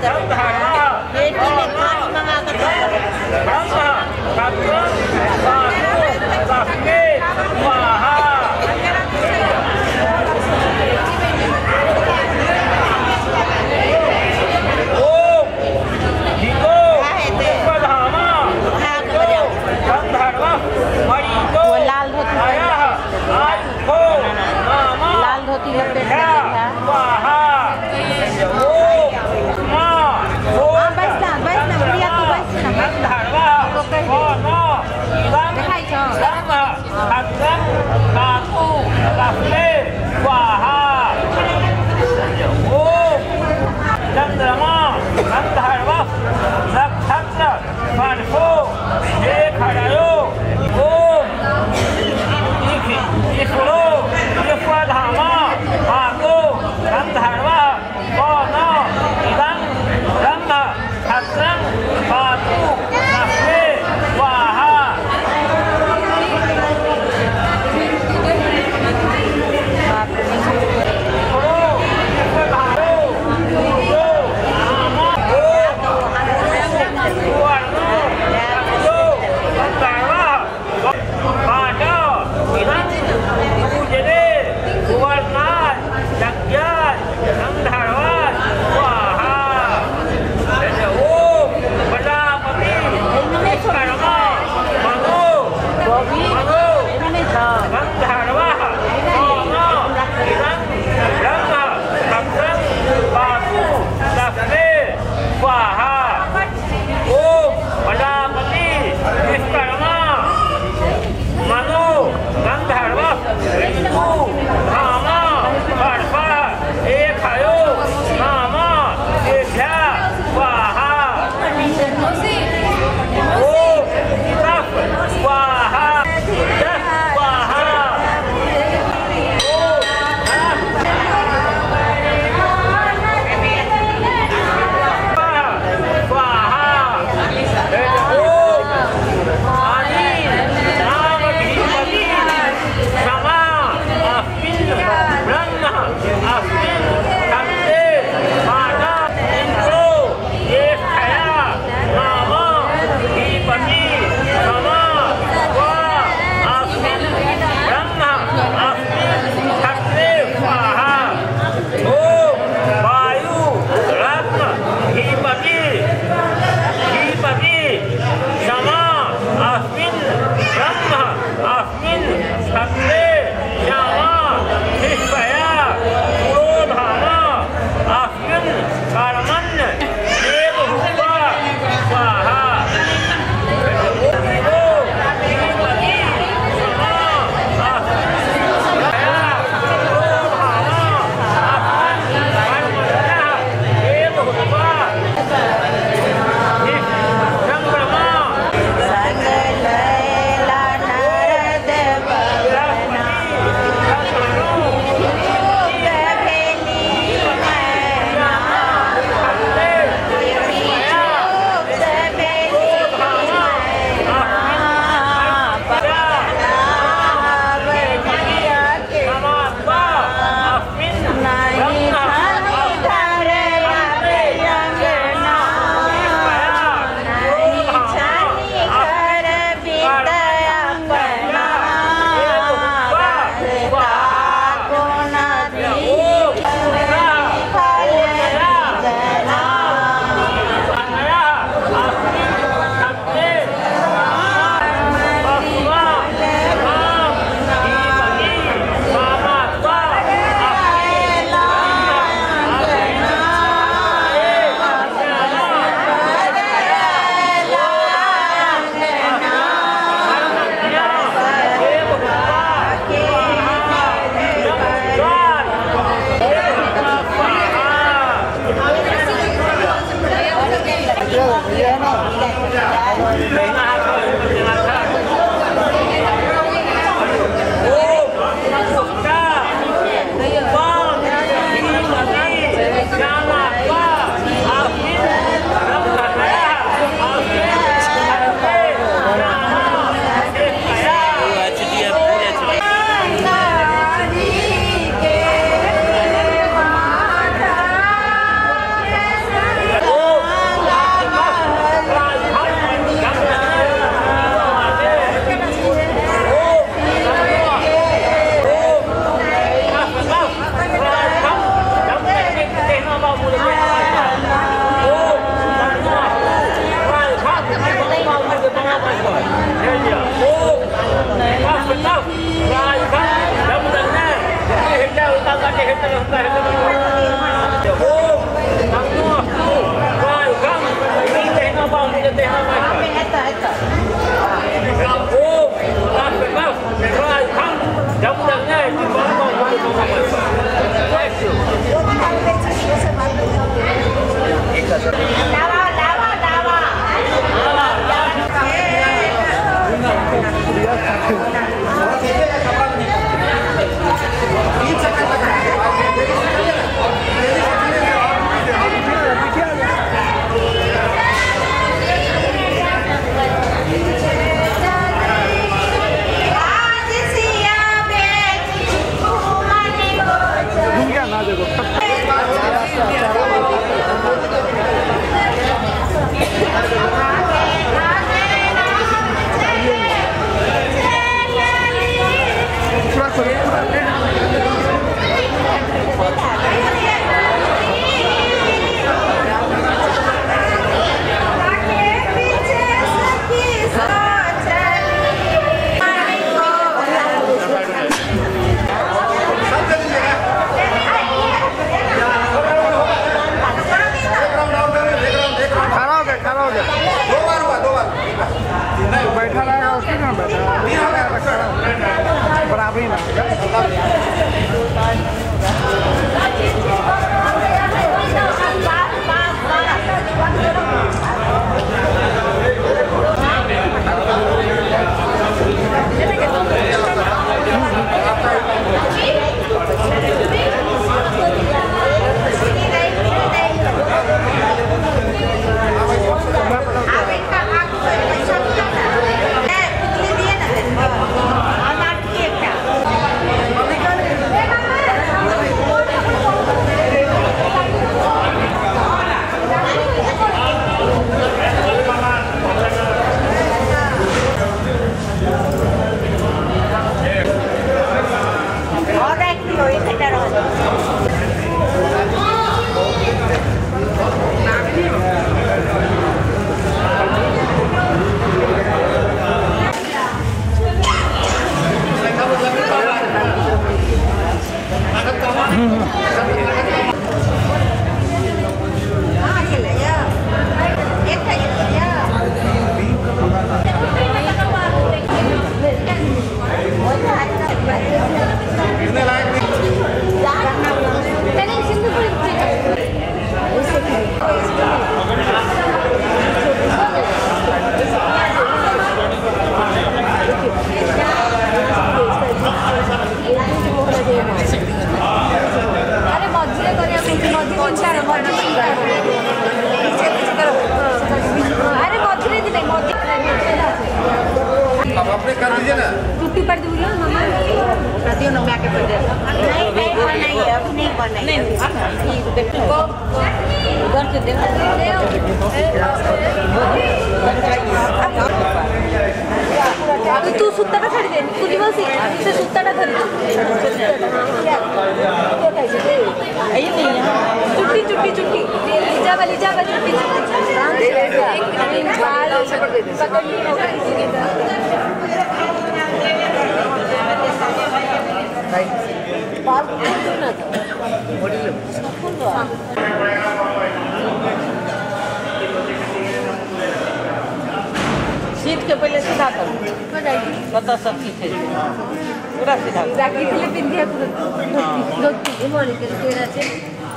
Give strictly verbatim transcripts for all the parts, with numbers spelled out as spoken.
Hindi nagkain mga katulad. लाल धोती लगते हैं अरे मधुरे दिले अब अपने कर दीजिए ना। टुट्टी पर दूर हो मम्मा प्रतियों ने मैं के पर दे नहीं नहीं बनाई अब नहीं बनाई नहीं ये देखो उधर से देखो अब तू सुत्ता ना खड़ी दे कुली बस से सुत्ता ना खड़ी ये नहीं चुट्टी चुट्टी चुट्टी लीजा वाली लीजा वाली चुट्टी बाल पकड़ ली बाल ना बड़ी सीट के पहले सीधा करो पता सब सीट है पूरा सीधा जाके के लिए पिंदिया पूरा धोती ये मोरी के तेरा से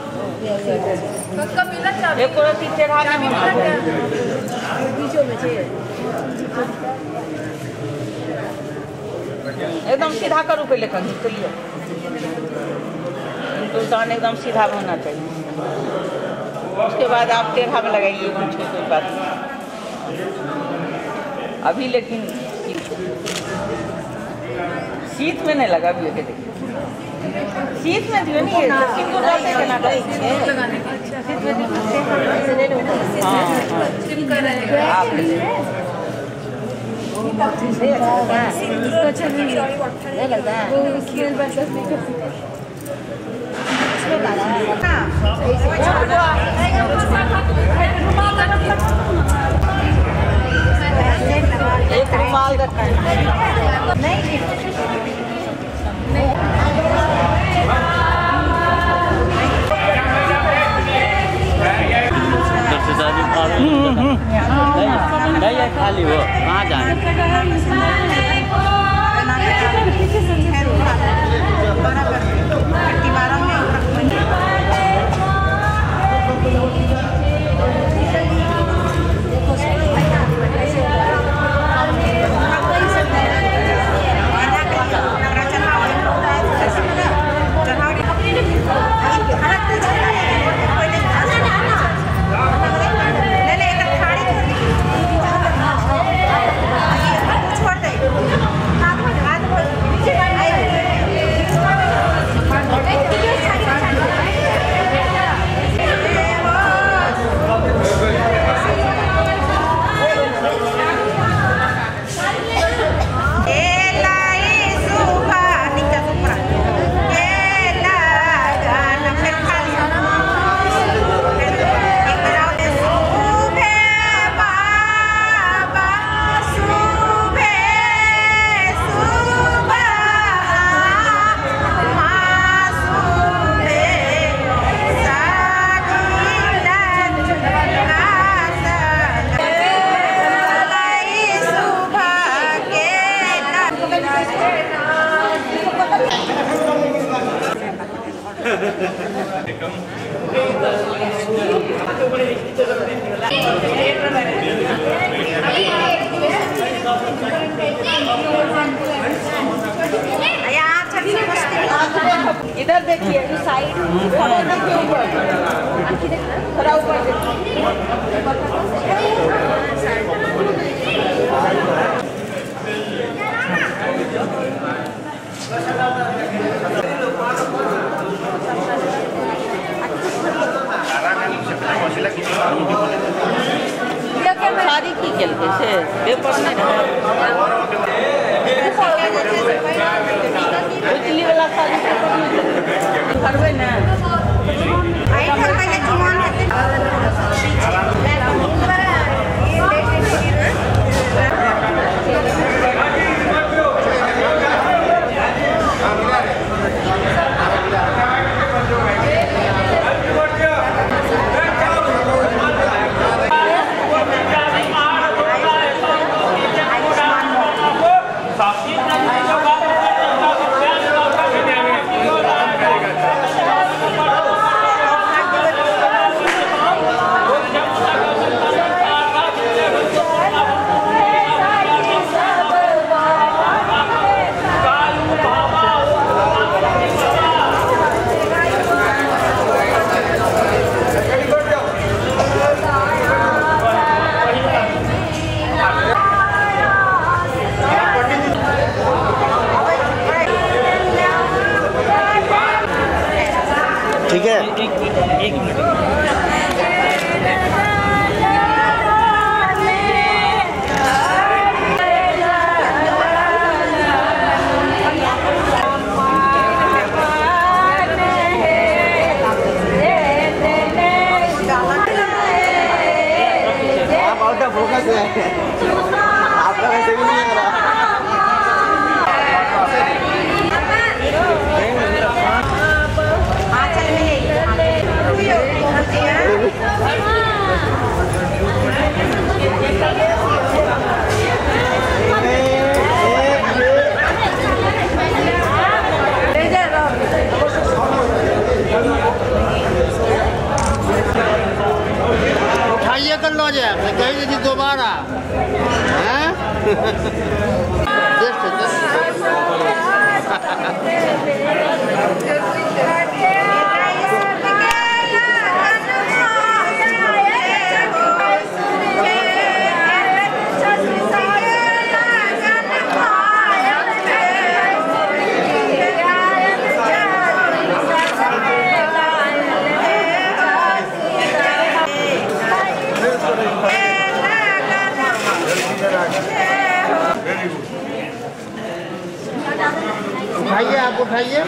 कब मिला चाबी एक और सीट चढ़ाना होना बीचों में चाहिए एकदम सीधा करो पहले कहीं चलिए इंसान एकदम सीधा होना चाहिए उसके बाद आप टेढ़ा में लगाइए कुछ कोई बात अभी लेकिन शीत में नहीं लगा अभी देखिए शीत में दियो नहीं है सिंदूर डालते हैं ना लगाने का शीत में हां आप इसको चलने नहीं लगता है वो स्किन बस नहीं कर सकते इसमें डाला एक रुमाल रखा है नहीं नहीं खाली हो कहाँ जाए इधर देखिए साइड थोड़ा देखिए ऊपर थोड़ा ऊपर सारी की खेल कैसे पेपर में बिजली वाला सारी करवे ना एक मिनट फोकस है आपका वैसे भी नहीं आ रहा। उठाइए कर लो जाए कहीं नहीं दोबारा हैं उठाइए आप उठाइए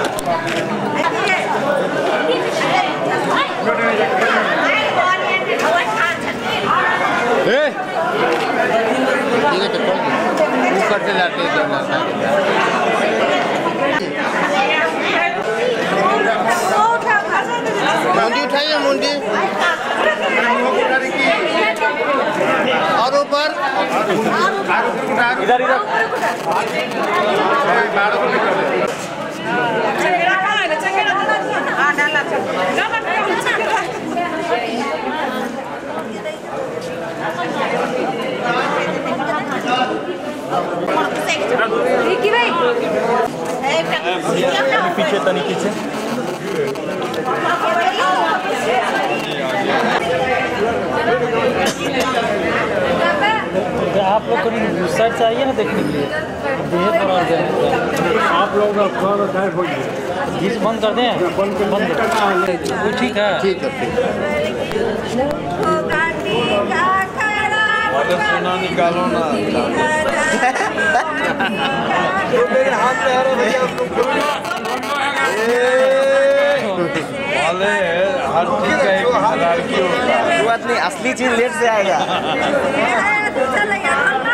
ठीक है चप्पल ऊपर से जाते हैं मुंडी उठाइए मुंडी और ऊपर इधर इधर पीछे तनी पीछे आप लोग कभी साइड से आइए ना देखने के लिए आप लोग गीस बंद कर दें बंद बंद ठीक है ठीक है सोना निकालो ना मेरे हाथ में हर भैया हर चीज का एक लड़की होता है। बात नहीं असली चीज लेट से आएगा।